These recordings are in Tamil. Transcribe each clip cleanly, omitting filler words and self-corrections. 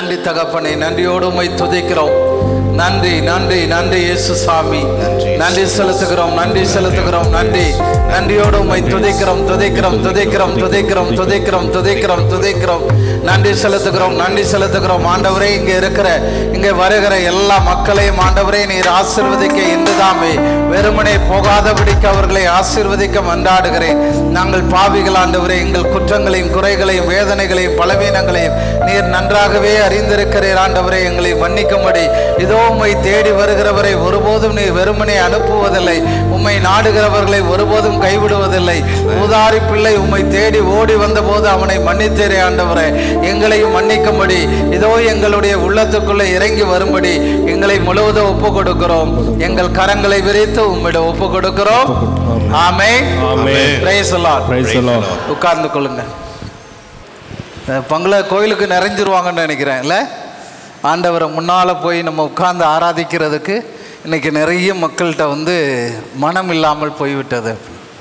நன்றி தகப்பனே, நன்றியோடு உம்மை துதிக்கிறோம். நன்றி நன்றி நன்றி இயேசு சாமி, நன்றி செலுத்துகிறோம், நன்றி செலுத்துகிறோம். நன்றி நன்றியோடு உம்மை துதிக்கிறோம் துதிக்கிறோம் துதிக்கிறோம் துதிக்கிறோம் துதிக்கிறோம் துதிக்கிறோம் துதிக்கிறோம். நன்றி செலுத்துகிறோம், நன்றி செலுத்துகிறோம். ஆண்டவரே, இங்கே வருகிற எல்லா மக்களையும் ஆண்டவரே நீர் ஆசீர்வதிக்க இன்றுதாமே வெறுமனே போகாதபடிக்கு அவர்களை ஆசீர்வதிக்க மன்றாடுகிறேன். நாங்கள் பாவிகள் ஆண்டவரே, எங்கள் குற்றங்களையும் குறைகளையும் வேதனைகளையும் பலவீனங்களையும் நீர் நன்றாகவே அறிந்திருக்கிறீர். ஆண்டவரே, எங்களை மன்னிக்கும்படி இதோ உம்மை தேடி வருகிறவரை ஒருபோதும் நீ வெறுமனே அனுப்புவதில்லை, உம்மை நாடுகிறவர்களை ஒருபோதும் கைவிடுவதில்லை. ஊதாரி பிள்ளை உம்மை தேடி ஓடி வந்த போது அவனை மன்னித்தேரே. ஆண்டவரே, எங்களையும் மன்னிக்கும்படி இதோ எங்களுடைய உள்ளத்துக்குள்ளே இறங்கி வரும்படி எங்களை முழுவதும் ஒப்பு கொடுக்கிறோம். எங்கள் கரங்களை விரித்து உம்மிடம் ஒப்பு கொடுக்கிறோம். ஆமென். Praise the lord. உட்கார்ந்து கொள்ளுங்க. பங்கள கோயிலுக்கு நிறைஞ்சிருவாங்கன்னு நினைக்கிறேன் இல்லை? ஆண்டவரை முன்னால் போய் நம்ம உட்கார்ந்து ஆராதிக்கிறதுக்கு இன்றைக்கி நிறைய மக்கள்கிட்ட மனம் இல்லாமல் போய்விட்டது.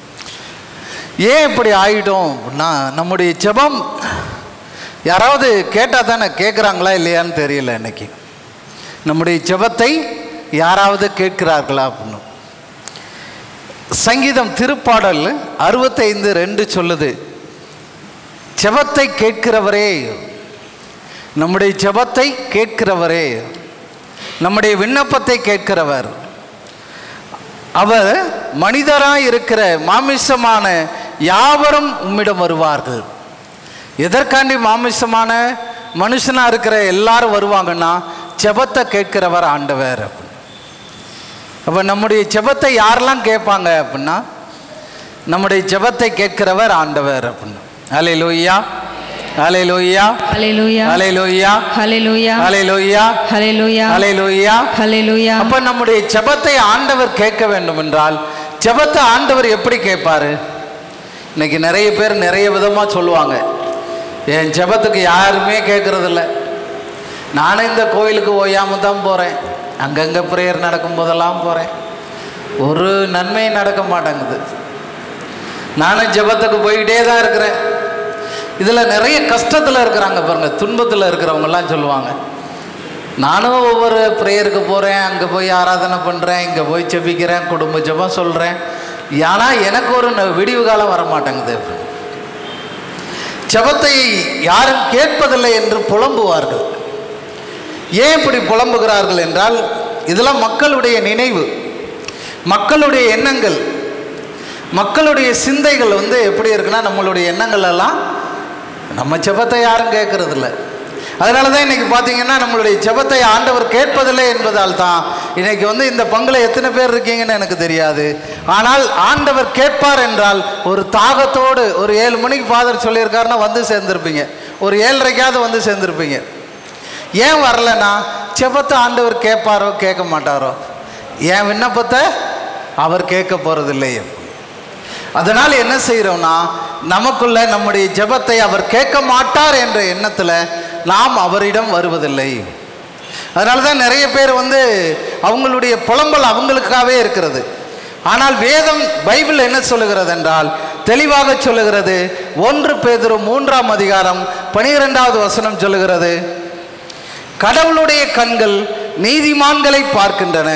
ஏன் இப்படி ஆகிட்டோம் அப்படின்னா, நம்முடைய ஜெபம் யாராவது கேட்டால் தானே, கேட்குறாங்களா இல்லையான்னு தெரியல. இன்னைக்கு நம்முடைய ஜெபத்தை யாராவது கேட்கிறார்களா அப்படின்னு. சங்கீதம் திருப்பாடல் 65:2 சொல்லுது, ஜெபத்தை கேட்கிறவரே, நம்முடைய ஜெபத்தை கேட்கிறவரே, நம்முடைய விண்ணப்பத்தை கேட்கிறவர், அவர் மனிதராய் இருக்கிற மாமிசமான யாவரும் உம்மிடம் வருவார்கள். எதற்காண்டி மாமிசமான மனுஷனாக இருக்கிற எல்லாரும் வருவாங்கன்னா, ஜெபத்தை கேட்கிறவர் ஆண்டவர். அப்போ நம்முடைய ஜெபத்தை யாரெல்லாம் கேட்பாங்க அப்படின்னா, நம்முடைய ஜெபத்தை கேட்கிறவர் ஆண்டவர் அப்படின்னு. அல்லேலூயா, அல்லேலூயா, அல்லேலூயா, அல்லேலூயா, அல்லேலூயா, அல்லேலூயா, அல்லேலூயா, அல்லேலூயா, அல்லேலூயா. அப்போ நம்முடைய ஜெபத்தை ஆண்டவர் கேட்க வேண்டும் என்றால், ஜெபத்தை ஆண்டவர் எப்படி கேட்பாரு? இன்னைக்கு நிறைய பேர் நிறைய விதமாக சொல்லுவாங்க, என் ஜெபத்துக்கு யாருமே கேட்கறதில்ல, நானும் இந்த கோயிலுக்கு ஓயாமல் தான் போகிறேன், அங்கங்கே ப்ரேயர் நடக்கும் போதெல்லாம் போகிறேன், ஒரு நன்மையும் நடக்க மாட்டேங்குது, நானும் ஜெபத்துக்கு போய்கிட்டே தான் இருக்கிறேன். இதில் நிறைய கஷ்டத்தில் இருக்கிறாங்க பாருங்கள், துன்பத்தில் இருக்கிறவங்கெல்லாம் சொல்லுவாங்க, நானும் ஒவ்வொரு ப்ரேயருக்கு போகிறேன், அங்கே போய் ஆராதனை பண்ணுறேன், இங்கே போய் ஜெபிக்கிறேன், குடும்ப ஜெபம் சொல்கிறேன், ஆனால் எனக்கு ஒரு விடிவு காலம் வர மாட்டேங்குது. ஜெபத்தை யாரும் கேட்பதில்லை என்று புலம்புவார்கள். ஏன் இப்படி புலம்புகிறார்கள் என்றால், இதெல்லாம் மக்களுடைய நினைவு, மக்களுடைய எண்ணங்கள், மக்களுடைய சிந்தைகள் எப்படி இருக்குன்னா, நம்மளுடைய எண்ணங்கள் எல்லாம் நம்ம ஜெபத்தை யாரும் கேட்கறதில்ல. அதனால தான் இன்றைக்கி பார்த்தீங்கன்னா நம்மளுடைய ஜெபத்தை ஆண்டவர் கேட்பதில்லை என்பதால் தான் இன்றைக்கி இந்த பங்கில் எத்தனை பேர் இருக்கீங்கன்னு எனக்கு தெரியாது. ஆனால் ஆண்டவர் கேட்பார் என்றால் ஒரு தாகத்தோடு, ஒரு 7 மணிக்கு ஃபாதர் சொல்லியிருக்காருன்னா சேர்ந்துருப்பீங்க, ஒரு 7:30க்காவது சேர்ந்துருப்பீங்க. ஏன் வரலன்னா, ஜெபத்தை ஆண்டவர் கேட்பாரோ கேட்க மாட்டாரோ, என் விண்ணப்பத்தை அவர் கேட்க போகிறதில்லையே. அதனால் என்ன செய்கிறோம்னா, நமக்குள்ள நம்முடைய ஜெபத்தை அவர் கேட்க மாட்டார் என்ற எண்ணத்தில் நாம் அவரிடம் வருவதில்லை. அதனால தான் நிறைய பேர் அவங்களுடைய புலம்பல் அவங்களுக்காகவே இருக்கிறது. ஆனால் வேதம், பைபிள் என்ன சொல்லுகிறது என்றால், தெளிவாக சொல்லுகிறது. 1 பேதுரு 3ஆம் அதிகாரம் 12வது வசனம் சொல்லுகிறது, கடவுளுடைய கண்கள் நீதிமான்களை பார்க்கின்றன,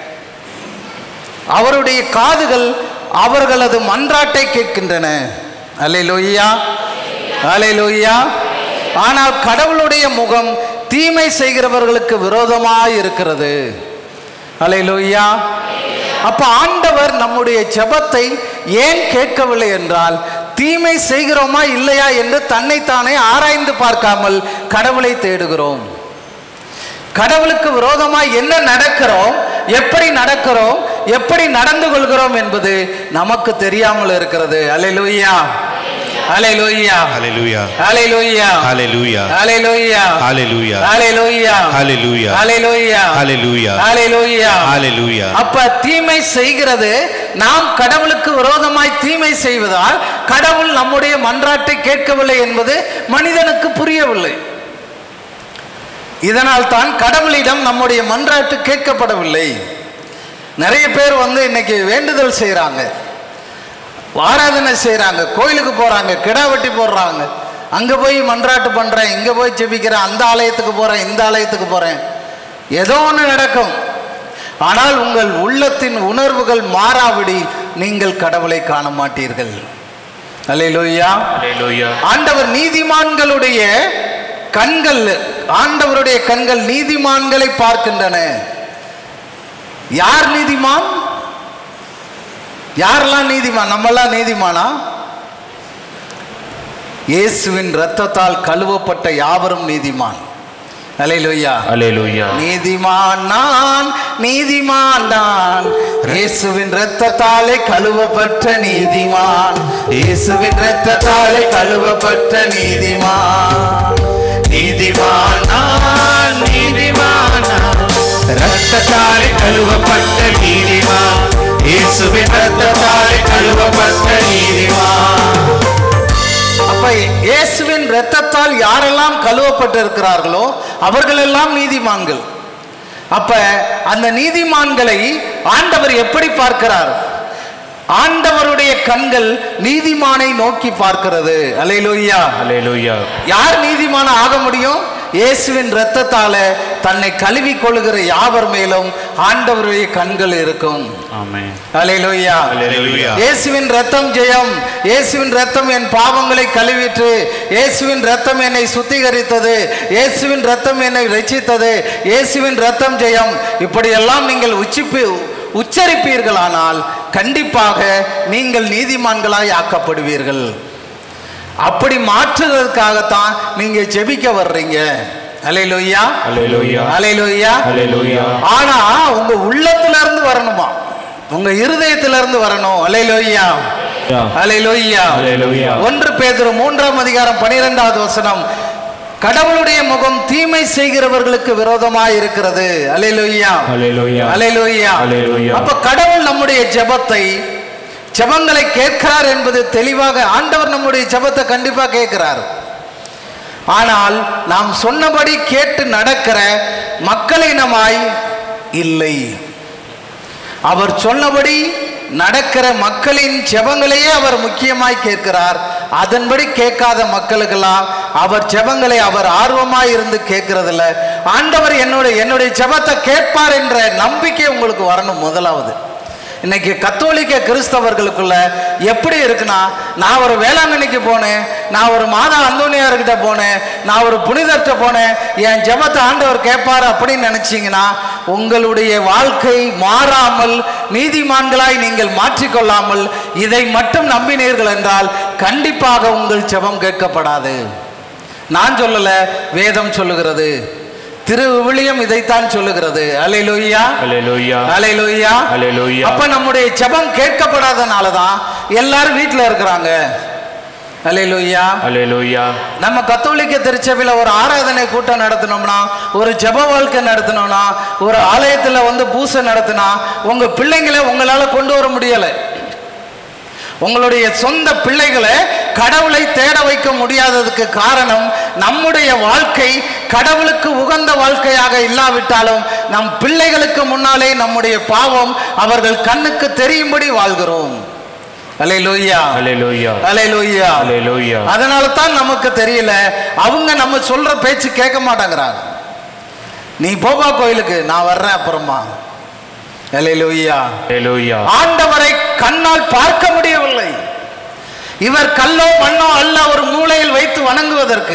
அவருடைய காதுகள் அவர்களது மன்றாட்டை கேட்கின்றன. அல்லேலூயா, அல்லேலூயா. ஆனால் கடவுளுடைய முகம் தீமை செய்கிறவர்களுக்கு விரோதமாய் இருக்கிறது. அல்லேலூயா. அப்ப ஆண்டவர் நம்முடைய ஜெபத்தை ஏன் கேட்கவில்லை என்றால், தீமை செய்கிறோமா இல்லையா என்று தன்னைத்தானே ஆராய்ந்து பார்க்காமல் கடவுளை தேடுகிறோம். கடவுளுக்கு விரோதமாய் என்ன நடக்கிறோம், எப்படி நடக்கிறோம், எப்படி நடந்து கொள்கிறோம் என்பது நமக்கு தெரியாமல் இருக்கிறது. அல்லேலூயா, அல்லேலூயா, அல்லேலூயா, அல்லேலூயா, அல்லேலூயா, அல்லேலூயா, அல்லேலூயா, அல்லேலூயா, அல்லேலூயா, அல்லேலூயா, அல்லேலூயா, அல்லேலூயா, அல்லேலூயா. அப்ப தீமை செய்கிறது, நாம் கடவுளுக்கு விரோதமாய் தீமை செய்வதால் கடவுள் நம்முடைய மன்றாட்டை கேட்கவில்லை என்பது மனிதனுக்கு புரியவில்லை. இதனால் தான் கடவுளிடம் நம்முடைய மன்றாட்டு கேட்கப்படவில்லை. நிறைய பேர் இன்னைக்கு வேண்டுதல் செய்கிறாங்க, ஆராதனை செய்கிறாங்க, கோயிலுக்கு போகிறாங்க, கிடா வெட்டி போடுறாங்க, அங்கே போய் மன்றாட்டு பண்ணுறேன், இங்கே போய் ஜெபிக்கிறேன், அந்த ஆலயத்துக்கு போகிறேன், இந்த ஆலயத்துக்கு போகிறேன், ஏதோ ஒன்று நடக்கும். ஆனால் உங்கள் உள்ளத்தின் உணர்வுகள் மாறாவிடி நீங்கள் கடவுளை காண மாட்டீர்கள். அல்லேலூயா. ஆண்டவர் நீதிமான்களுடைய கண்கள், ஆண்டவருடைய கண்கள் நீதிமான்களை பார்க்கின்றன. யார் நீதிமான்? யாரெல்லாம் நீதிமான்? நம்மெல்லாம் நீதிமானா? இயேசுவின் இரத்தத்தால் கழுவப்பட்ட யாவரும் நீதிமான். அல்லேலூயா, அல்லேலூயா. நீதிமான் நான், நீதிமான் நான், இயேசுவின் இரத்தத்தாலே கழுவப்பட்ட நீதிமான், இயேசுவின் இரத்தத்தாலே கழுவப்பட்ட நீதிமான். நீதிமான் நான், நீதிமான் நான், இரத்தத்தாலே கழுவப்பட்ட நீதிமான், இயேசுவின் இரத்தத்தாலே கழுவப்பட்ட நீதிமான். அப்ப இயேசுவின் இரத்தத்தால் யாரெல்லாம் கழுவப்பட்டு இருக்கிறார்களோ அவர்கள் எல்லாம் நீதிமான்கள். அப்ப அந்த நீதிமான்களை ஆண்டவர் எப்படி பார்க்கிறார்? ஆண்டவருடைய கண்கள் நீதிமானை நோக்கி பார்க்கிறது. அல்லேலூயா, அல்லேலூயா. யார் நீதிமான ஆக முடியும்? இயேசுவின் இரத்தத்தால தன்னை கழுவி கொள்ளுகிற யாவர் மேலும் ஆண்டவருடைய கண்கள் இருக்கும். ஆமென். அல்லேலூயா, அல்லேலூயா. இயேசுவின் இரத்தம் ஜெயம். இயேசுவின் இரத்தம் என் பாவங்களை கழுவிற்று. இயேசுவின் இரத்தம் என்னை சுத்திகரித்தது. இயேசுவின் இரத்தம் என்னை ரட்சித்தது. இயேசுவின் இரத்தம் ஜெயம். இப்படியெல்லாம் நீங்கள் உச்சரிப்பீர்களானால் கண்டிப்பாக நீங்கள் நீதிமான்களாய் ஆக்கப்படுவீர்கள். அப்படி மாற்றுவதற்காகத்தான் நீங்க ஜெபிக்க வர்றீங்க. அல்லேலூயா, அல்லேலூயா, அல்லேலூயா, அல்லேலூயா. ஆனா உங்க உள்ளத்துல இருந்து வரணுமா, உங்க இருதயத்துல இருந்து வரணும். அல்லேலூயா, அல்லேலூயா, அல்லேலூயா. 1 பேதுரு 3ஆம் அதிகாரம் 12வது வசனம், கடவுளுடைய முகம் தீமை செய்கிறவர்களுக்கு விரோதமாய் இருக்கிறது. அல்லேலூயா, அல்லேலூயா, அல்லேலூயா, அல்லேலூயா. அப்ப கடவுள் நம்முடைய ஜெபங்களை கேட்கிறார் என்பது தெளிவாக. ஆண்டவர் நம்முடைய ஜெபத்தை கண்டிப்பா கேட்கிறார். ஆனால் நாம் சொன்னபடி கேட்டு நடக்கிற மக்களினமாய் இல்லை. அவர் சொன்னபடி நடக்கிற மக்களின் ஜெபங்களையே அவர் முக்கியமாய் கேட்கிறார். அதன்படி கேட்காத மக்களுக்கெல்லாம் அவர் ஜெபங்களை அவர் ஆர்வமாய் இருந்து கேட்கறதில்ல. ஆண்டவர் என்னுடைய ஜெபத்தை கேட்பார் என்ற நம்பிக்கை உங்களுக்கு வரணும். முதலாவது, இன்னைக்கு கத்தோலிக்க கிறிஸ்தவர்களுக்குள்ள எப்படி இருக்குன்னா, நான் ஒரு வேளாங்கண்ணிக்கு போனேன், நான் ஒரு மாதா அந்தோனியார்கிட்ட போனேன், நான் ஒரு புனிதர்கிட்ட போனேன், என் ஜெபத்தை ஆண்டவர் கேட்பார் அப்படின்னு நினைச்சீங்கன்னா உங்களுடைய வாழ்க்கை மாறாமல் நீதிமான்களாய் நீங்கள் மாற்றிக்கொள்ளாமல் இதை மட்டும் நம்பினீர்கள் என்றால் கண்டிப்பாக உங்கள் ஜெபம் கேட்கப்படாது. நான் சொல்லல, வேதம் சொல்லுகிறது, திருவிவிலியம் இதைத்தான் சொல்லுகிறது. அல்லேலூயா, அல்லேலூயா, அல்லேலூயா, அல்லேலூயா. அப்ப நம்முடைய ஜெபம் கேட்கப்படாதனால தான் எல்லாரும் வீட்டில் இருக்கிறாங்க. அல்லேலூயா, அல்லேலூயா. நம்ம கத்தோலிக்க திருச்சபையில ஒரு ஆராதனை கூட்டம் நடத்தினோம்னா, ஒரு ஜெப வாழ்க்கை நடத்தினோம்னா, ஒரு ஆலயத்தில் பூசை நடத்தினா உங்க பிள்ளைங்களை உங்களால கொண்டு வர முடியலை. உங்களுடைய சொந்த பிள்ளைகளை கடவுளை தேட வைக்க முடியாததுக்கு காரணம் நம்முடைய வாழ்க்கை கடவுளுக்கு உகந்த வாழ்க்கையாக இல்லாவிட்டாலும் நம் பிள்ளைகளுக்கு முன்னாலே நம்முடைய பாவம் அவர்கள் கண்ணுக்கு தெரியும்படி வாழ்கிறோம். அல்லேலூயா, அல்லேலூயா, அல்லேலூயா, அல்லேலூயா. அதனால தான் நமக்கு தெரியல, அவங்க நம்ம சொல்ற பேச்சு கேட்க மாட்டாங்கிறாங்க. நீ போபா கோயிலுக்கு, நான் வர்றேன் அப்புறமா. அல்லேலூயா, அல்லேலூயா. ஆண்டவரை கண்ணால் பார்க்க முடியவில்லை. இவர் கல்லோ மண்ணோ அல்ல ஒரு மூலையில் வைத்து வணங்குவதற்கு.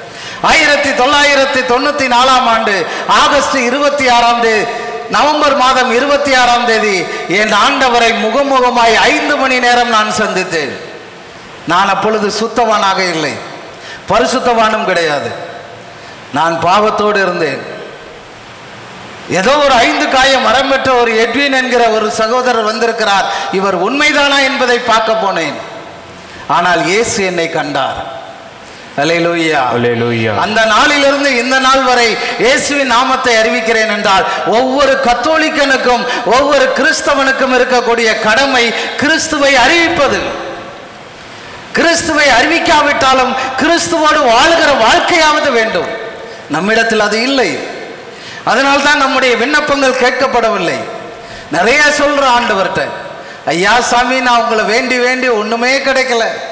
1994ஆம் ஆண்டு ஆகஸ்ட் 26ஆம் தேதி, நவம்பர் மாதம் 26ஆம் தேதி என் ஆண்டவரை முகமுகமாய் 5 மணி நேரம் நான் சந்தித்தேன். நான் அப்பொழுது சுத்தவானாக இல்லை, பரிசுத்தவானும் கிடையாது. நான் பாவத்தோடு இருந்தேன். ஏதோ ஒரு 5 காய மரம் பெற்ற ஒரு எட்வின் என்கிற ஒரு சகோதரர் வந்திருக்கிறார், இவர் உண்மைதானா என்பதை பார்க்க போனேன். ஆனால் இயேசு என்னை கண்டார். அல்லேலூயா, அல்லேலூயா. அந்த நாளிலிருந்து இந்த நாள் வரை இயேசுவின் நாமத்தை அறிவிக்கிறேன் என்றால் ஒவ்வொரு கத்தோலிக்கனுக்கும் ஒவ்வொரு கிறிஸ்தவனுக்கும் இருக்கக்கூடிய கடமை கிறிஸ்துவை அறிவிப்பது. கிறிஸ்துவை அறிவிக்காவிட்டாலும் கிறிஸ்துவோடு வாழ்கிற வாழ்க்கையாவது வேண்டும். நம்மிடத்தில் அது இல்லை. அதனால்தான் நம்முடைய விண்ணப்பங்கள் கேட்கப்படவில்லை. நிறைய சொல்ற ஆண்டவர்கிட்ட, ஐயா சாமி, நான் உங்களை வேண்டி வேண்டி ஒண்ணுமே கிடைக்கல,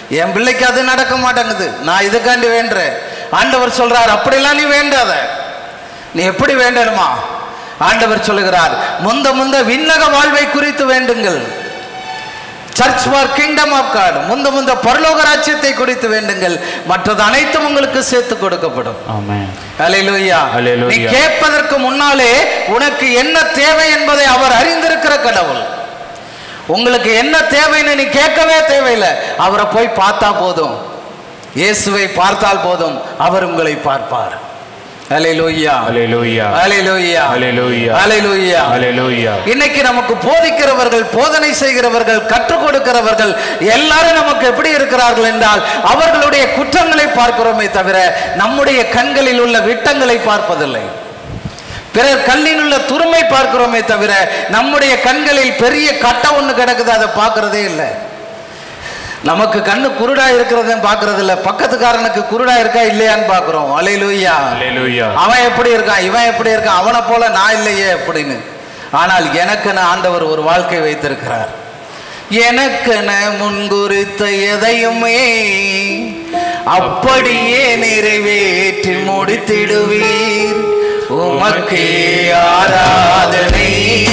என் பிள்ளைக்கு அது நடக்க மாட்டேங்குது, நான் இதுக்காண்டி வேண்டுறேன். ஆண்டவர் சொல்றார், அப்படிலாம் நீ வேண்டாத. நீ எப்படி வேண்டணுமா? ஆண்டவர் சொல்லுகிறார், முந்த முந்த விண்ணக வாழ்வை குறித்து வேண்டுங்கள். Search for kingdom of God, முந்த முந்த பரலோக ராஜ்யத்தை குறித்து வேண்டுங்கள், மற்றது அனைத்தும் உங்களுக்கு சேர்த்து கொடுக்கப்படும். ஆமென். ஹல்லேலூயா. நீ கேட்பதற்கு முன்னாலே உனக்கு என்ன தேவை என்பதை அவர் அறிந்திருக்கிற கடவுள். உங்களுக்கு என்ன தேவைன்னு நீ கேட்கவே தேவையில்லை, அவரை போய் பார்த்தா போதும். இயேசுவை பார்த்தால் போதும், அவர் உங்களை பார்ப்பார். ஹல்லேலூயா, ஹல்லேலூயா, ஹல்லேலூயா, ஹல்லேலூயா, ஹல்லேலூயா, ஹல்லேலூயா. இன்னைக்கு நமக்கு போதிக்கிறவர்கள், போதனை செய்கிறவர்கள், கற்றுக் கொடுக்கிறவர்கள் எல்லாரும் நமக்கு எப்படி இருக்கிறார்கள் என்றால், அவர்களுடைய குற்றங்களை பார்க்கிறோமே தவிர நம்முடைய கண்களில் உள்ள விட்டங்களை பார்ப்பதில்லை. பிறர் கல்லில் உள்ள துருமை பார்க்கிறோமே தவிர நம்முடைய கண்களில் பெரிய கட்டை ஒன்று கிடக்குது, அதை பார்க்கறதே இல்லை. நமக்கு கண்ணு குருடா இருக்கிறதையும் பார்க்கறது இல்லை, பக்கத்துக்காரனுக்கு குருடா இருக்கா இல்லையான்னு பார்க்கிறோம். அல்லேலூயா, அல்லேலூயா. அவன் எப்படி இருக்கான், இவன் எப்படி இருக்கான், அவனை போல நான் இல்லையே அப்படின்னு. ஆனால் எனக்கென ஆண்டவர் ஒரு வாழ்க்கை வைத்திருக்கிறார். எனக்கென முன்குறித்த எதையுமே அப்படியே நிறைவேற்றி முடித்திடுவீர். உமக்கே ஆராதனை,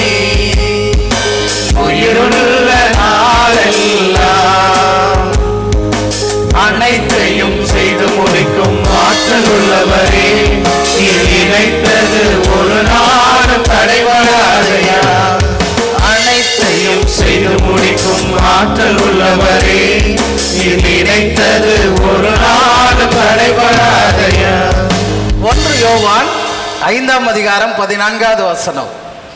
உயிருள்ள நாளெல்லாம் அனைத்தையும் செய்து முடிக்கும் ஆற்றல் உள்ளவரே, நினைத்தது ஒரு நாளும் தடைபடாதையா. அனைத்தையும் செய்து முடிக்கும் ஆற்றல் உள்ளவரே, நினைத்தது ஒரு நாளும் தடைபடாதையா. 1 யோவான் 5ஆம் அதிகாரம் 14வது வசனம்.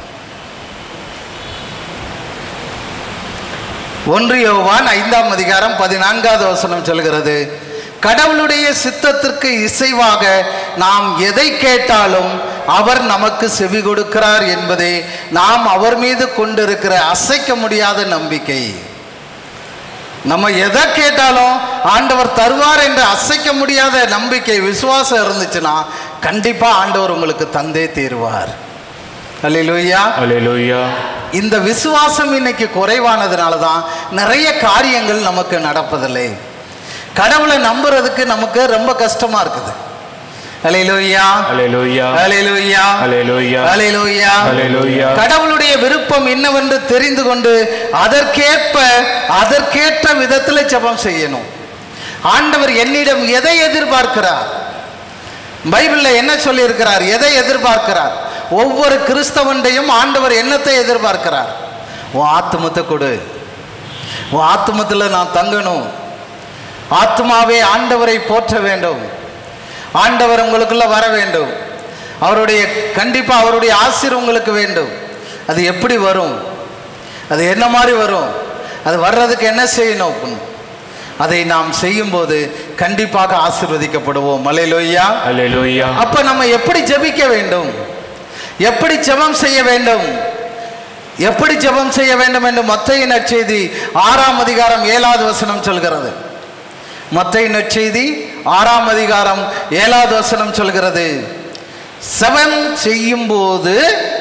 1 யோவான் 5ஆம் அதிகாரம் 14வது வசனம் சொல்கிறது, கடவுளுடைய சித்தத்திற்கு இசைவாக நாம் எதை கேட்டாலும் அவர் நமக்கு செவி கொடுக்கிறார் என்பதே நாம் அவர் மீது கொண்டிருக்கிற அசைக்க முடியாத நம்பிக்கை. நம்ம எதை கேட்டாலும் ஆண்டவர் தருவார் என்ற அசைக்க முடியாத நம்பிக்கை, விசுவாசம் இருந்துச்சுன்னா கண்டிப்பா ஆண்டவர் உங்களுக்கு தந்தே தீருவார். அல்லேலூயா, அல்லேலூயா. இந்த விசுவாசம் இன்னைக்கு குறைவானதுனால தான் நிறைய காரியங்கள் நமக்கு நடப்பதில்லை. கடவுளை நம்புறதுக்கு நமக்கு ரொம்ப கஷ்டமா இருக்குது. அல்லேலூயா, அல்லேலூயா, அல்லேலூயா, அல்லேலூயா, அல்லேலூயா, அல்லேலூயா. கடவுளுடைய விருப்பம் என்னவென்று தெரிந்து கொண்டு அதற்கேற்ற விதத்தில் ஜெபம் செய்யணும். ஆண்டவர் என்னிடம் எதை எதிர்பார்க்கிறார், பைபிள்ல என்ன சொல்லி இருக்கிறார், எதை எதிர்பார்க்கிறார்? ஒவ்வொரு கிறிஸ்தவன்டையும் ஆண்டவர் என்னத்தை எதிர்பார்க்கிறார்? உன் ஆத்துமத்தை கொடு, உன் ஆத்துமத்தில் நான் தங்கணும். ஆத்மாவே ஆண்டவரை போற்ற வேண்டும், ஆண்டவர் உங்களுக்குள்ள வர வேண்டும், அவருடைய கண்டிப்பா அவருடைய ஆசீர்வாதம் உங்களுக்கு வேண்டும். அது எப்படி வரும், அது என்ன மாதிரி வரும், அது வர்றதுக்கு என்ன செய்யணும், அதை நாம் செய்யும்போது கண்டிப்பாக ஆசீர்வதிக்கப்படுவோம். அல்லேலூயா, அல்லேலூயா. அப்ப நம்ம எப்படி ஜெபிக்க வேண்டும், எப்படி ஜெபம் செய்ய வேண்டும், எப்படி ஜெபம் செய்ய வேண்டும் என்று மத்தேயு நற்செய்தி 6ஆம் அதிகாரம் 7வது வசனம் சொல்கிறது. மத்தேயு நற்செய்தி 6ஆம் அதிகாரம் 7வது வசனம் சொல்கிறது, ஜெபம் செய்யும் போது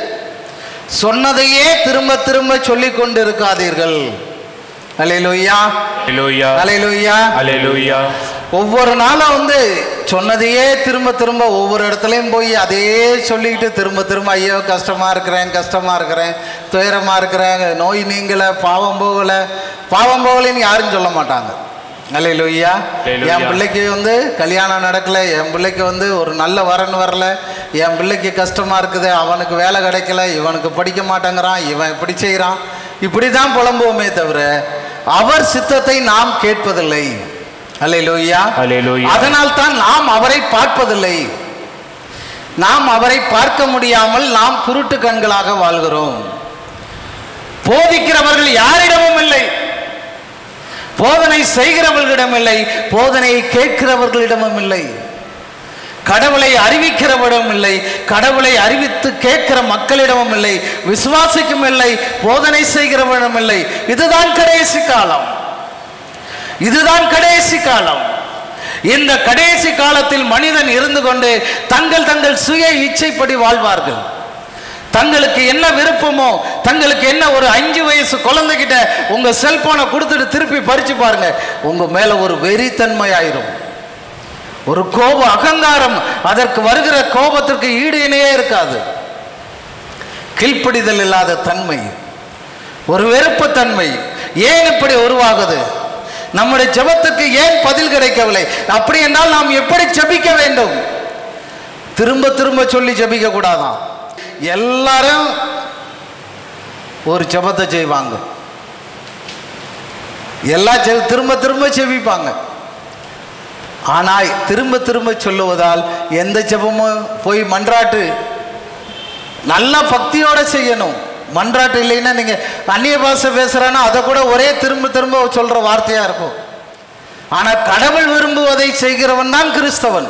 சொன்னதையே திரும்ப திரும்ப சொல்லிக் கொண்டு இருக்காதீர்கள். அல்லேலூயா, அல்லேலூயா, அல்லேலூயா, அல்லேலூயா. ஒவ்வொரு நாளும் சொன்னதையே திரும்ப திரும்ப ஒவ்வொரு இடத்துலையும் போய் அதே சொல்லிக்கிட்டு திரும்ப திரும்ப ஐயோ கஷ்டமாக இருக்கிறேன், துயரமாக இருக்கிறேன், நோய் நீங்கலை, பாவம் போகலைன்னு யாரும் சொல்ல மாட்டாங்க. அல்லேலூயா. என் பிள்ளைக்கு கல்யாணம் நடக்கலை, என் பிள்ளைக்கு ஒரு நல்ல வரன் வரல, என் பிள்ளைக்கு கஷ்டமாக இருக்குது, அவனுக்கு வேலை கிடைக்கல, இவனுக்கு படிக்க மாட்டேங்கிறான், இவன் இப்படி செய்கிறான், இப்படி தான் புலம்புவோமே தவிர அவர் சித்தத்தை நாம் கேட்பதில்லை. அல்லேலூயா, அல்லேலூயா. அதனால் தான் நாம் அவரை பார்ப்பதில்லை. நாம் அவரை பார்க்க முடியாமல் நாம் குருட்டு கண்களாக வாழ்கிறோம். போதிக்கிறவர்கள் யாரிடமும் இல்லை, போதனை செய்கிறவர்களிடம் இல்லை, போதனையை கேட்கிறவர்களிடமும் இல்லை, கடவுளை அறிவிக்கிறவரிடம் இல்லை, கடவுளை அறிவித்து கேட்கிற மக்களிடமும் இல்லை, விசுவாசிக்கும் இல்லை, போதனை செய்கிறவரிடம் இல்லை. இதுதான் கடைசி காலம், இதுதான் கடைசி காலம். இந்த கடைசி காலத்தில் மனிதன் இருந்து கொண்டு தங்கள் சுய இச்சைப்படி வாழ்வார்கள், தங்களுக்கு என்ன விருப்பமோ, தங்களுக்கு என்ன ஒரு 5 வயசு குழந்தைகிட்ட உங்க செல்போனை கொடுத்துட்டு திருப்பி பறிச்சு பாருங்க, உங்க மேல ஒரு வெறித்தன்மை ஆயிரும், ஒரு கோப அகங்காரம். அதற்கு வருகிற கோபத்திற்கு ஈடு இணையே இருக்காது. கீழ்ப்படிதல் இல்லாத தன்மை, ஒரு வெறுப்பு தன்மை. ஏன் இப்படி உருவாகுது? நம்முடைய ஜெபத்துக்கு ஏன் பதில் கிடைக்கவில்லை? அப்படி என்றால் நாம் எப்படி ஜெபிக்க வேண்டும்? திரும்ப திரும்ப சொல்லி ஜெபிக்க கூடாதான். எல்லாரும் ஒரு ஜெபத்தை செய்வாங்க, திரும்ப திரும்ப ஜெபிப்பாங்க. ஆனால் திரும்ப திரும்ப சொல்லுவதால் எந்த ஜெபமும் போய் மன்றாட்டு நல்ல பக்தியோட செய்யணும். மன்றாட்டு இல்லைன்னா நீங்க அந்நிய பாஷை பேசுறானா அதை கூட ஒரே திரும்ப திரும்ப சொல்ற வார்த்தையா இருக்கும். ஆனா கடவுள் விரும்புவதை செய்கிறவன் தான் கிறிஸ்தவன்.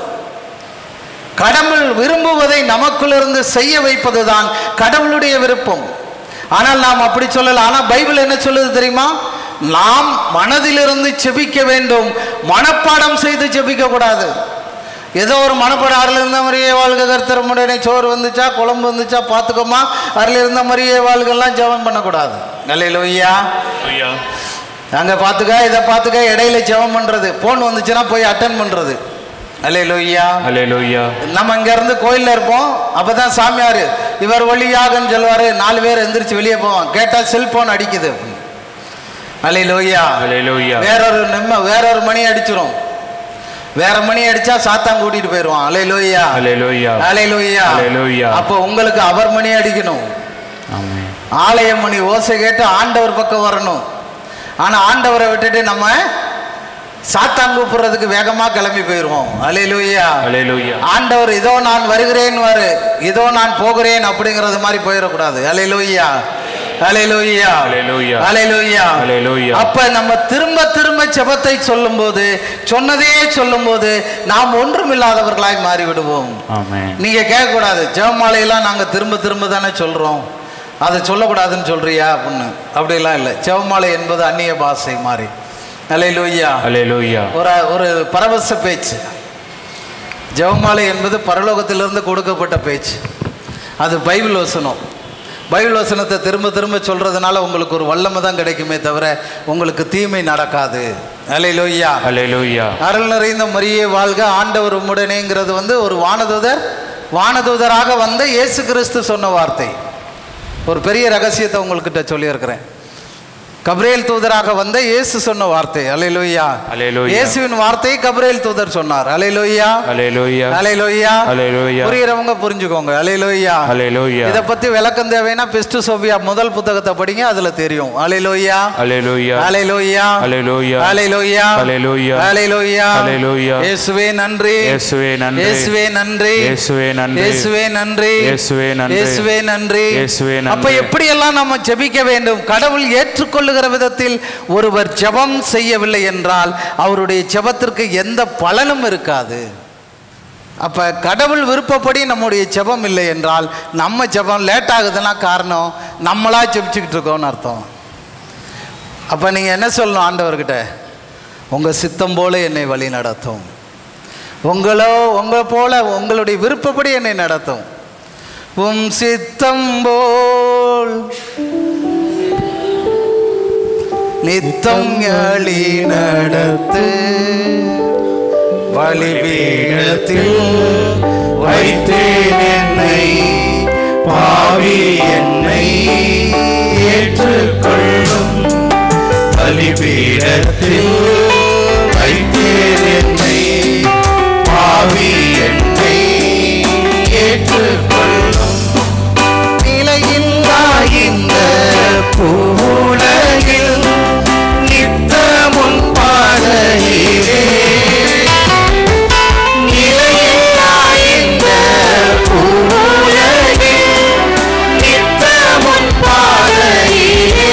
கடவுள் விரும்புவதை நமக்குள்ளிருந்து செய்ய வைப்பதுதான் கடவுளுடைய விருப்பம். ஆனால் நாம் அப்படி சொல்லல. ஆனா பைபிள் என்ன சொல்லுது தெரியுமா? நாம் மனதிலிருந்து ஜெபிக்க வேண்டும், மனப்பாடம் செய்து ஜெபிக்க கூடாது. ஏதோ ஒரு மனப்பாடம், அருள் இருந்த மாதிரியே வாழ்க கர்த்தர் உடனே சோறு வந்துச்சா குழம்பு வந்துச்சா பார்த்துக்கோமா, அருள் இருந்த மாதிரியே வாழ்கெல்லாம் ஜெபம் பண்ணக்கூடாது. அல்லேலூயா. அங்கே பார்த்துக்க இதை பார்த்துக்க இடையில ஜெபம் பண்ணுறது, ஃபோன் வந்துச்சுன்னா போய் அட்டன் பண்ணுறது. அல்லேலூயா அல்லேலூயா. நம்ம இங்க இருந்து கோயில்ல இருப்போம், அப்பதான் சாமியார் இவர் வழியாகன்னு சொல்லுவாரு, 4 பேர் எந்திரிச்சு வெளியே போவான், கேட்டா செல்போன் அடிக்குது. அல்லேலூயா அல்லேலூயா. வேறொரு மணி அடிச்சிரும், வேற மணி அடிச்சா சாத்தான் கூட்டிட்டு போயிடுவான். அல்லேலூயா அல்லேலூயா அல்லேலூயா அல்லேலூயா. அப்போ உங்களுக்கு அவர் மணி அடிக்கணும், ஆலய மணி ஓசை கேட்டு ஆண்டவர் பக்கம் வரணும். ஆனா ஆண்டவரை விட்டுட்டு நம்ம சாத்தான் கூப்பிடுறதுக்கு வேகமா கிளம்பி போயிருவோம். அல்லேலூயா அல்லேலூயா. ஆண்டவர் இதோ நான் வருகிறேன் வாரு, இதோ நான் போகிறேன் அப்படிங்கிறது மாதிரி போயிடக்கூடாது. அல்லேலூயா அல்லேலூயா அல்லேலூயா அல்லேலூயா அல்லேலூயா. அப்ப நம்ம திரும்ப திரும்ப ஜெபத்தை சொல்லும்போது, சொன்னதே சொல்லும்போது நாம் ஒன்றுமில்லாதவர்களாய் மாறி விடுவோம். நீங்க கேட்க கூடாது, ஜெபமாலையெல்லாம் நாங்க திரும்ப திரும்ப தானே சொல்றோம், அதை சொல்லக்கூடாதுன்னு சொல்றியா அப்படின்னு. அப்படிலாம் இல்லை. ஜெபமாலை என்பது அந்நிய பாஷை மாதிரி. அல்லேலூயா அல்லேலூயா. ஒரு பரவச பேச்சு. ஜெபமாலை என்பது பரலோகத்திலிருந்து கொடுக்கப்பட்ட பேச்சு. அது பைபிள் வசனம். பைபிள் வசனத்தை திரும்ப திரும்ப சொல்றதுனால உங்களுக்கு ஒரு வல்லமை தான் கிடைக்குமே தவிர உங்களுக்கு தீமை நடக்காது. அல்லேலூயா அல்லேலூயா. அருள் நிறைந்த மரியே வாழ்க ஆண்டவர் உம்முடனேங்கிறது ஒரு வானதூதராக வந்த இயேசு கிறிஸ்து சொன்ன வார்த்தை. ஒரு பெரிய ரகசியத்தை உங்கள்கிட்ட சொல்லியிருக்கிறேன். கபிரேல் தூதராக வந்த இயேசு சொன்ன வார்த்தை. அல்லேலூயா அல்லேலூயா. இயேசுவின் வார்த்தையை கபிரேல் தூதர் சொன்னார். அல்லேலூயா அல்லேலூயா அல்லேலூயா அல்லேலூயா. புரியறவங்க புரிஞ்சுக்கோங்க. அல்லேலூயா அல்லேலூயா. இத பத்தி விளக்கம் தேவைனா பெஸ்ட் சோபியா முதல் புத்தகத்தை படிங்க, அதுல தெரியும். அல்லேலூயா அல்லேலூயா அல்லேலூயா அல்லேலூயா அல்லேலூயா அல்லேலூயா அல்லேலூயா அல்லேலூயா. இயேசுவே நன்றி, இயேசுவே நன்றி, இயேசுவே நன்றி, இயேசுவே நன்றி, இயேசுவே நன்றி, இயேசுவே நன்றி, இயேசுவே நன்றி, இயேசுவே நன்றி. அப்ப எப்படி எல்லாம் நம்ம ஜெபிக்க வேண்டும்? கடவுள் ஏற்றுக்கொள்ள விதத்தில் ஒருவர் ஜெபம் செய்யவில்லை என்றால் அவருடைய ஜெபத்திற்கு எந்த பலனும் இருக்காது. அப்ப கடவுள் விருப்பப்படி நம்முடைய ஜெபம் இல்லை என்றால் நம்ம ஜெபம் லேட் ஆகுதுன்னா காரணம் நம்மளா ஜெபிச்சுக்கிட்டு இருக்கோம்னு அர்த்தம். அப்ப நீங்க என்ன சொல்லணும் ஆண்டவர்கிட்ட? உங்க சித்தம் போல என்னை வழி நடத்தும், உங்க போல உங்களுடைய விருப்பப்படி என்னை நடத்தும். உம் சித்தம் போல் நித்தம் ஞாழி நடத்து, பலிபீடத்தில் வைத்தேன் என்னை, பாவி என்னை ஏற்றுக்கொள்ளும். பலிபீடத்தில் வைத்தேன் என்னை, பாவி என்னை ஏற்றுக்கொள்ளும். நிலையில்லா இந்த பூவுலகில் நித்தமுன் பாதையிலே, நிலையில்லா இந்த பூவுலகில் நித்தமுன் பாதையிலே,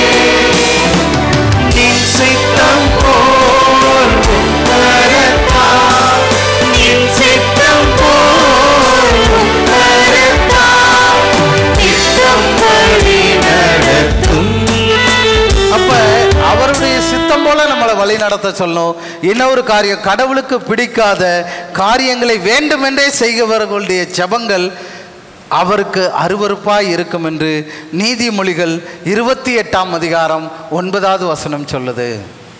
நின் சித்தம் போல் உந்தரத்தால், நின் சித்தம் போல் உந்தரத்தால் நித்தம் வழி நடத்தும். அப்ப அவருடைய சித்தம் போல நம்மளை வழி நடத்த சொல்லணும். இன்னொரு காரியம், கடவுளுக்கு பிடிக்காத காரியங்களை வேண்டுமென்றே செய்கிறவர்களுடைய ஜெபங்கள் அவருக்கு அருவருப்பாய் இருக்கும் என்று நீதிமொழிகள் 28ஆம் அதிகாரம் 9வது வசனம் சொல்லுது.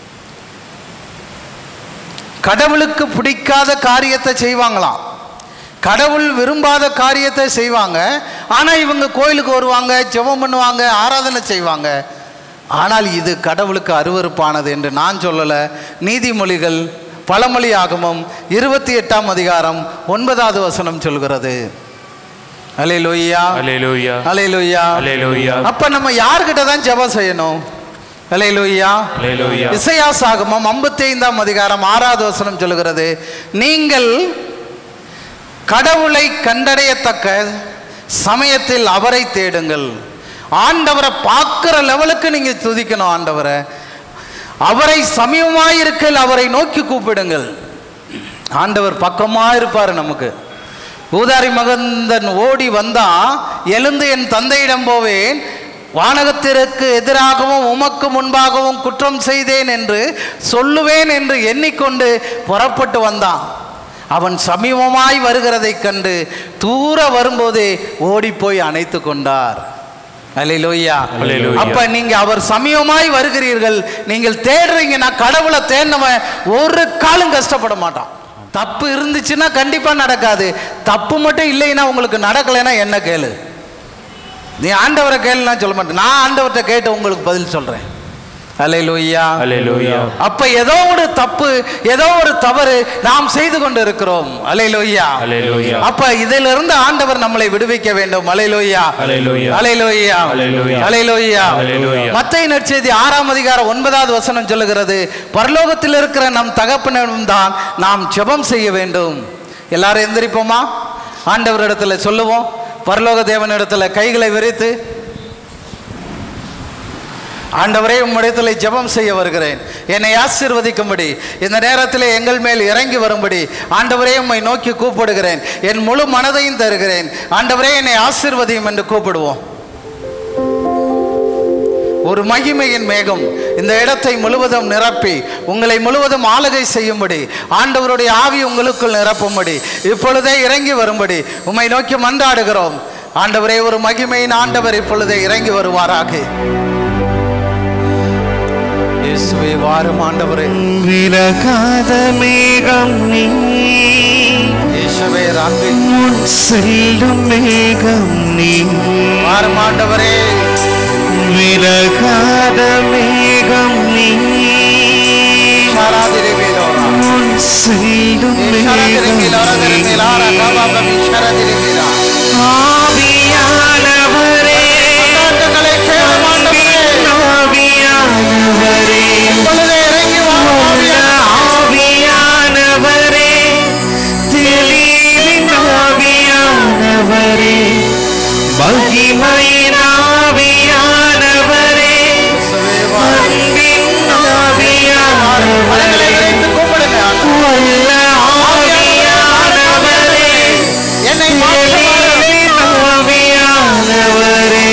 கடவுளுக்கு பிடிக்காத காரியத்தை செய்வாங்களாம், கடவுள் விரும்பாத காரியத்தை செய்வாங்க. ஆனால் இவங்க கோயிலுக்கு வருவாங்க, ஜெபம் பண்ணுவாங்க, ஆராதனை செய்வாங்க. ஆனால் இது கடவுளுக்கு அருவருப்பானது என்று நான் சொல்லலை. நீதிமொழிகள் பழமொழி ஆகமம் 28ஆம் அதிகாரம் 9வது வசனம் சொல்கிறது. அல்லேலூயா, அல்லேலூயா, அல்லேலூயா, அல்லேலூயா. அப்ப நம்ம யார்கிட்ட தான் ஜெபம் செய்யணும்? அல்லேலூயா, அல்லேலூயா. இசையாஸ் ஆகமம் 55ஆம் அதிகாரம் 6வது வசனம் சொல்கிறது, நீங்கள் கடவுளை கண்டடையத்தக்க சமயத்தில் அவரை தேடுங்கள். ஆண்டவரை பார்க்கிற லெவலுக்கு நீங்க துதிக்கணும். ஆண்டவரை, அவரை சமீபமாயிருக்கையில் அவரை நோக்கி கூப்பிடுங்கள். ஆண்டவர் பக்கமாக இருப்பார் நமக்கு. ஊதாரி மகந்தன் ஓடி வந்தா, எழுந்து என் தந்தையிடம் போவேன், வானகத்திற்கு எதிராகவும் உமக்கு முன்பாகவும் குற்றம் செய்தேன் என்று சொல்லுவேன் என்று எண்ணிக்கொண்டு புறப்பட்டு வந்தான். அவன் சமீபமாய் வருகிறதை கண்டு தூர வரும்போதே ஓடி போய் அணைத்து கொண்டார். அல்லேலூயா. அப்ப நீங்க அவர் சமீபமாய் வருகிறீர்கள், நீங்கள் தேடுறீங்கன்னா கடவுளை தேடினவன் ஒரு காலம் கஷ்டப்பட மாட்டான். தப்பு இருந்துச்சுன்னா கண்டிப்பா நடக்காது. தப்பு மட்டும் இல்லைன்னா உங்களுக்கு நடக்கலைன்னா என்ன கேளு, நீ ஆண்டவரை கேளுன்னா சொல்ல மாட்டேன், நான் ஆண்டவர்கிட்ட கேட்டு உங்களுக்கு பதில் சொல்றேன். அல்லேலூயா, அல்லேலூயா. அப்ப ஏதோ ஒரு தப்பு, ஏதோ ஒரு தவறு நாம் செய்து கொண்டு இருக்கிறோம். அல்லேலூயா, அல்லேலூயா. அப்ப இதிலிருந்து ஆண்டவர் நம்மளை விடுவிக்க வேண்டும். அல்லேலூயா, அல்லேலூயா, அல்லேலூயா, அல்லேலூயா, அல்லேலூயா. மத்தேயு நற்செய்தி 6ஆம் அதிகாரம் 9வது வசனம் சொல்லுகிறது, பரலோகத்தில் இருக்கிற நம் தகப்பனிடம் தான் நாம் ஜெபம் செய்ய வேண்டும். எல்லாரும் எந்திரிப்போமா, ஆண்டவரிடத்துல சொல்லுவோம். பரலோக தேவனிடத்துல கைகளை விரித்து, ஆண்டவரே உம்மிடத்தில் ஜெபம் செய்ய வருகிறேன், என்னை ஆசீர்வதிக்கும்படி இந்த நேரத்தில் எங்கள் மேல் இறங்கி வரும்படி ஆண்டவரே உம்மை நோக்கி கூப்பிடுகிறேன், என் முழு மனதையும் தருகிறேன், ஆண்டவரே என்னை ஆசீர்வதியும் என்று கூப்பிடுவோம். ஒரு மகிமையின் மேகம் இந்த இடத்தை முழுவதும் நிரப்பி உங்களை முழுவதும் ஆளுகை செய்யும்படி, ஆண்டவருடைய ஆவி உங்களுக்குள் நிரப்பும்படி இப்பொழுதே இறங்கி வரும்படி உம்மை நோக்கி மன்றாடுகிறோம். ஆண்டவரே, ஒரு மகிமையின் ஆண்டவர் இப்பொழுதே இறங்கி வருவாராக. இயேசுவே வாரும் ஆண்டவரே. விலகாத மேகம் நீ, இயேசுவே ராந்தி முன் செல்லும் மேகம் நீ, வாரும் ஆண்டவரே. விலகாத மேகம் நீ, முன் செல்லும் மேகம் நீ. ஆவியானவரே, ஆவியானவரே, தெளிவின் ஆவியானவரே, மகிமையின் ஆவியானவரே, அன்பின் ஆவியானவரே, வல்ல ஆவியானவரே, தெளிவின் ஆவியானவரே.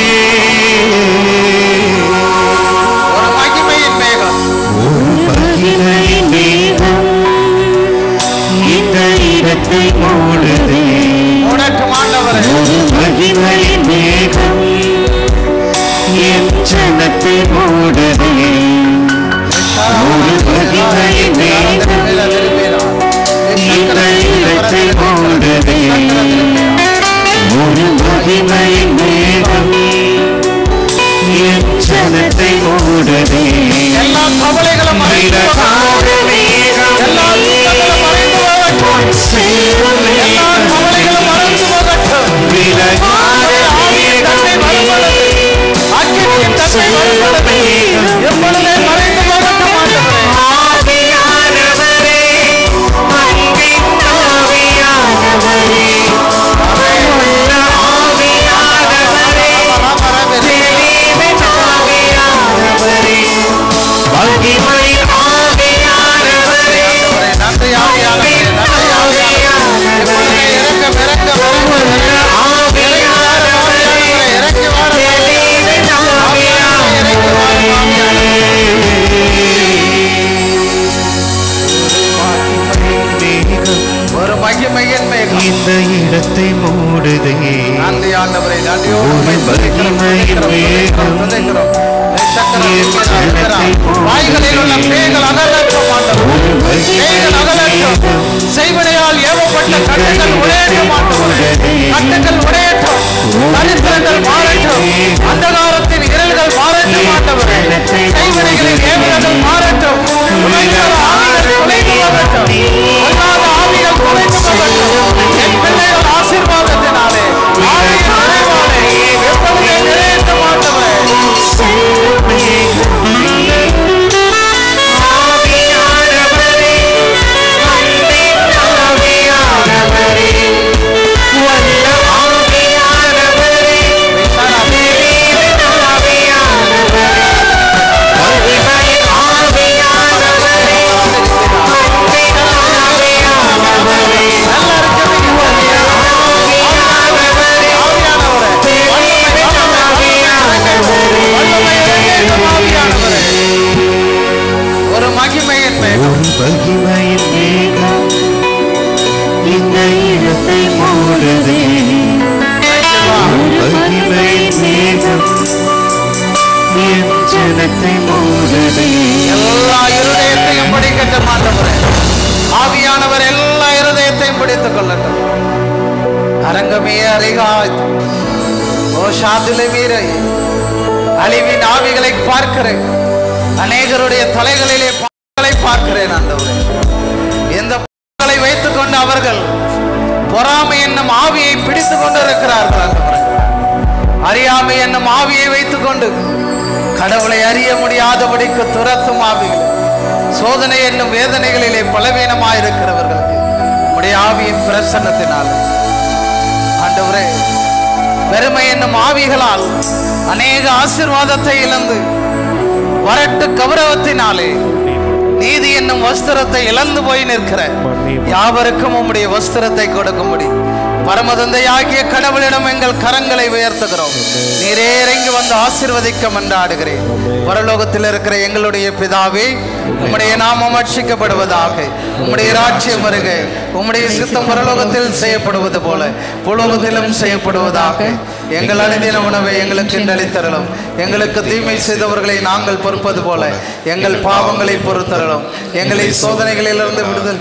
இந்த இடத்தை மூடுதே, மகிமையின் மேகம் என் ஜனத்தை மூடுதே, ஒரு மகிமையின் மேகம் இந்த இடத்தை மூடுதே, ஒரு மகிமையின் மேகம் என் ஜனத்தை மூடுதே. எல்லா கவலைகளும் வாய்களில் உள்ள பேய்கள் அகலட்டும் ஆண்டவரே, பேய்கள் அகலட்டும். செய்வனையால் ஏவப்பட்ட கட்டுகள் உடையட்டும் ஆண்டவரே, கட்டுகள் உடையட்டும். தரித்திரங்கள் மாறட்டும், அந்தகாரத்தின் இருள்கள் மாறட்டும் ஆண்டவரே. செய்வனைகளின் ஏவுகள் மாறட்டும், உலகில் ஆவிகள் குலைந்து போகட்டும், பொல்லாத ஆவிகள் குலைந்து போகட்டும். என் பிள்ளைகள் ஆசீர்வாதத்தினாலே ஆவியின் நிறைவாலே எப்பொழுதே நிறையட்டும் ஆண்டவரே. ஒரு மகிமையின் மேகம், மகிமையின் மேகம் இந்த இடத்தை மூடுதே. மகிமையின் மேகம் என் ஜனத்தை மூடுதே. எல்லா இருதயத்தையும் பிடிக்கட்டும் ஆண்டவரே. ஆவியானவர் எல்லா இருதயத்தையும் பிடித்துக் கொள்ளட்டும். அரங்கமே அறிகாய் ஓ சாதிலே மீறை அழிவின் ஆவிகளை பார்க்கிறேன். அநேகருடைய தலைகளிலே பாவங்களை பார்க்கிறேன் ஆண்டவரே. எந்த பாவங்களை வைத்துக் கொண்டு அவர்கள் பொறாமை என்னும் ஆவியை பிடித்துக் கொண்டு இருக்கிறார்கள் ஆண்டவரே. அறியாமை என்னும் ஆவியை வைத்துக் கொண்டு கடவுளை அறிய முடியாதபடிக்கு துரத்தும் ஆவிகள், சோதனை என்னும் வேதனைகளிலே பலவீனமாயிருக்கிறவர்களுக்கு உம்முடைய ஆவியின் பிரசன்னத்தினால் ஆண்டவரே, பெருமை என்னும் ஆவிகளால் அநேக ஆசீர்வாதத்தை இழந்து வரட்டு கௌரவத்தினாலே நீதி என்னும் வஸ்திரத்தை இழந்து போய் நிற்கிற யாவருக்கும் உம்முடைய வஸ்திரத்தை கொடுக்கும்படி பரமதந்தையாகிய கடவுளிடம் எங்கள் கரங்களை உயர்த்துகிறோம். நீரே இறங்கி வந்து ஆசீர்வதிக்க மன்றாடுகிறேன். பரலோகத்தில் இருக்கிற எங்களுடைய பிதாவே, உம்முடைய நாமம் அர்ச்சிக்கப்படுவதாக, உம்முடைய ராஜ்யம் வருக, உம்முடைய சித்தம் பரலோகத்தில் செய்யப்படுவது போல பூலோகத்திலும் செய்யப்படுவதாக. எங்கள் அனுதின உணவை எங்களுக்கு அளித்தருளும். எங்களுக்கு தீமை செய்தவர்களை நாங்கள் பொறுப்பது போல எங்கள் பாவங்களை பொறுத்தருளும். எங்களை சோதனைகளிலிருந்து விடுதல்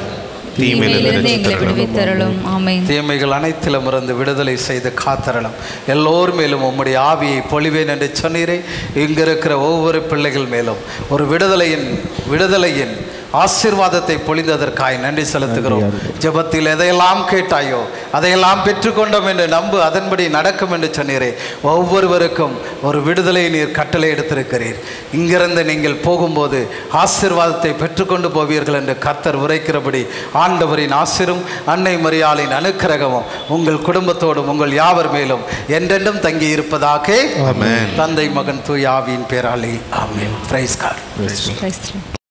தீமைகள் அனைத்திலும் இருந்து விடுதலை செய்து காத்தரலாம். எல்லோர் மேலும் உம்முடைய ஆவியை பொழிவேன் என்று சொன்னீரே. இங்கு இருக்கிற ஒவ்வொரு பிள்ளைகள் மேலும் ஒரு விடுதலையின் ஆசீர்வாதத்தை பொழிந்ததற்காய் நன்றி செலுத்துகிறோம். ஜெபத்தில் எதையெல்லாம் கேட்டாயோ அதையெல்லாம் பெற்றுக்கொண்டோம் என்று நம்பு, அதன்படி நடக்கும் என்று சொன்னீரே. ஒவ்வொருவருக்கும் ஒரு விடுதலை நீர் கட்டளை எடுத்திருக்கிறீர். இங்கிருந்து நீங்கள் போகும்போது ஆசீர்வாதத்தை பெற்றுக்கொண்டு போவீர்கள் என்று கர்த்தர் உரைக்கிறபடி ஆண்டவரின் ஆசீரும் அன்னை மரியாளின் அனுக்கிரகமும் உங்கள் குடும்பத்தோடும் உங்கள் யாவர் மேலும் என்றென்றும் தங்கி இருப்பதாக. தந்தை மகன் தூய ஆவியின் பேராலே ஆமென். Price God.